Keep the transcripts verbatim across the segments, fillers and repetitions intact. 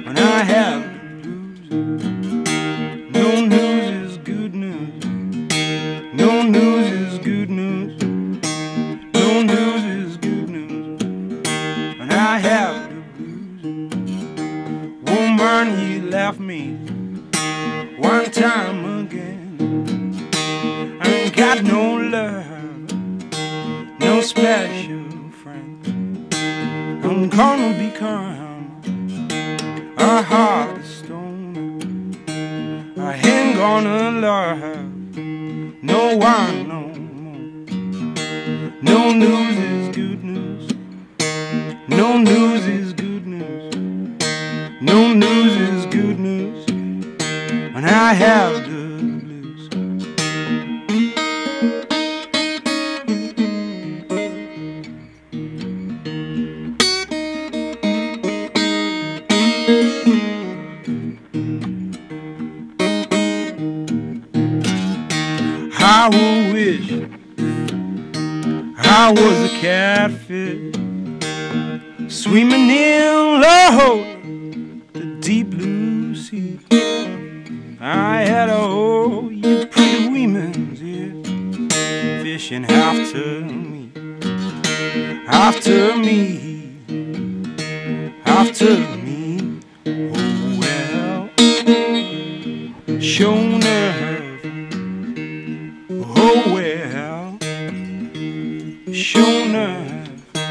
when I have the blues. No news is good news. No news is good news. No news is good news when I have the blues. Woman, he left me one time again. I ain't got no love, no special friend. I'm gonna become a heart of stone. I ain't gonna love no one no more. No news is good news. No news is good news. No news is good news when I have the blues. I would wish I was a catfish swimming in the deep blue sea. I had all you pretty women, yeah, fishing after me, after me, after me. Oh well, sure enough. Oh well, sure enough,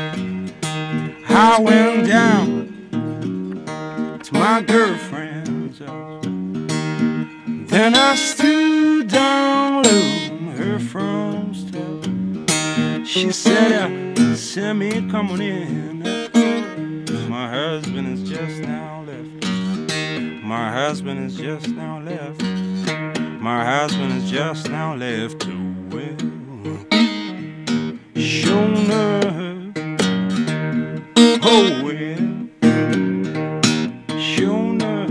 I went down to my girlfriend's house. Then I stood down low, her from steps. She said, uh, send me come on in. My husband has just now left. My husband has just now left. My husband has just now left. Oh well, sure enough. Oh well, sure enough.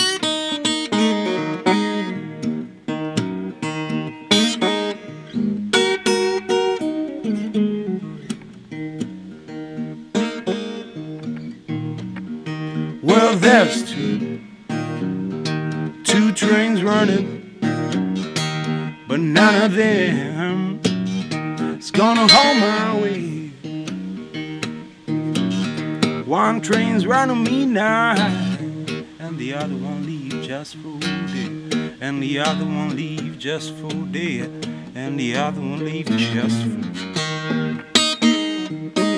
Well, there's two, two trains running, but none of them is gonna hold my way. One train's running me now, and the other one leave just for dead. And the other one leave just for dead. And the other one leave just for dead.